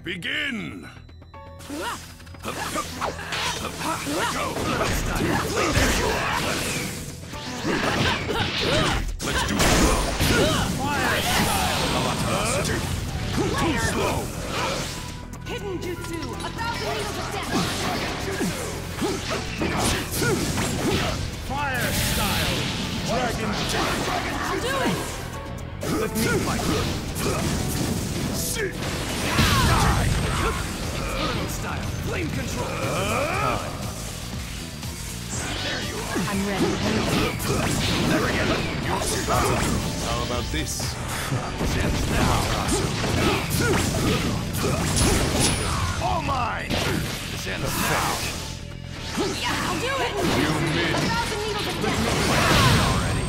Begin! Let go! Let's do it! Fire style! Too slow! Hidden jutsu! 1,000 needles of death! Fire style! Dragon I'll do it! Let me fight! Die! Inferno style! Flame control! There you are! I'm ready. Never get it! How about this? Stand now! All mine! Stand now! Yeah, I'll do it! You mid! 1,000 needles of death! Already!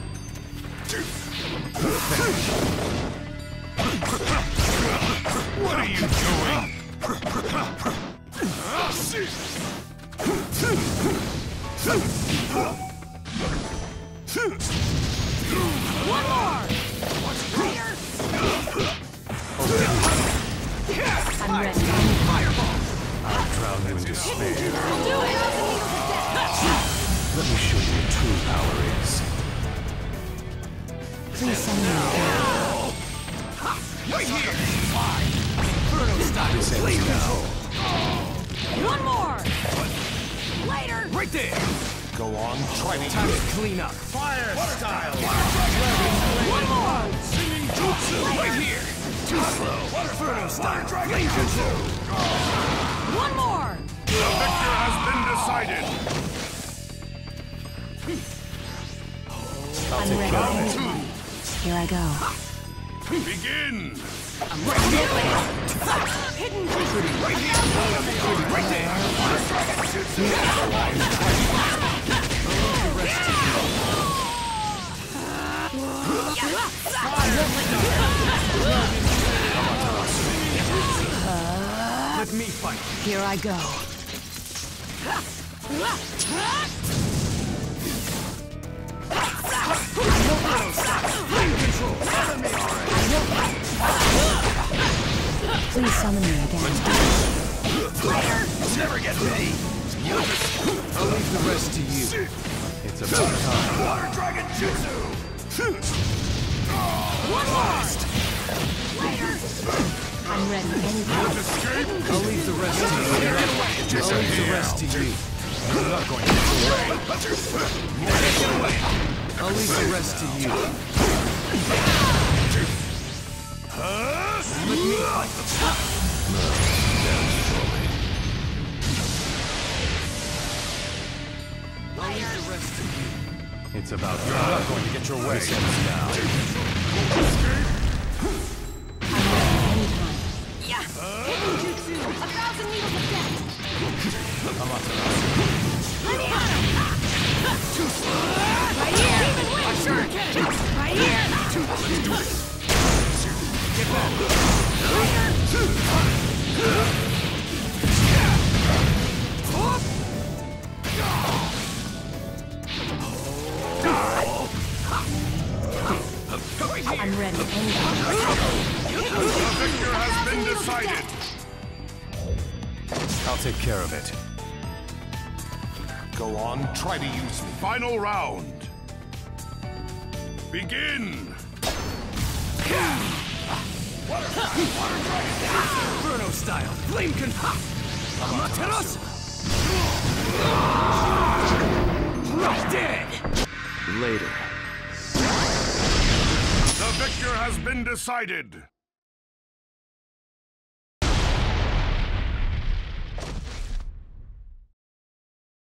What are you doing? One more! I'm ready. Fireball! I'll drown you in despair. I'll do it! 1,000 needles of death! Let me show you what true power is. Please send me again. Right here! Inferno style! Flame control! One more! Later! Right there! Go on, try me. Time to clean up. Fire style! One more! Singing jutsu! Right here! Too slow. Inferno style! Flame control! One more! The victor has been decided! I'm ready. Round two! Here I go. Begin! Hidden jutsu! Right here! Right there! Let me fight. Here I go. Flame control! Please summon me again. Never get me! I'll leave the rest to you. It's about time. Water Dragon Jutsu! One more! I'm ready. Anytime. Escape! I'll leave the rest to you. I'll leave the rest to you. I'm not going to get away! Get away! I'll leave the rest to you. Let me fight. I'll leave the rest to you. It's about time. You're not going to get your way. This ends now. Anytime. Yeah! Hidden jutsu! 1,000 needles of death! Let me at him! Too slow. Right here! Demon wings! Right here! Get back. I'm ready. Anytime. The victor has been decided! I'll take care of it. Go on, try to use me. Final round! Begin! Inferno style, flame control. Amaterasu. Dead. Later. The victor has been decided!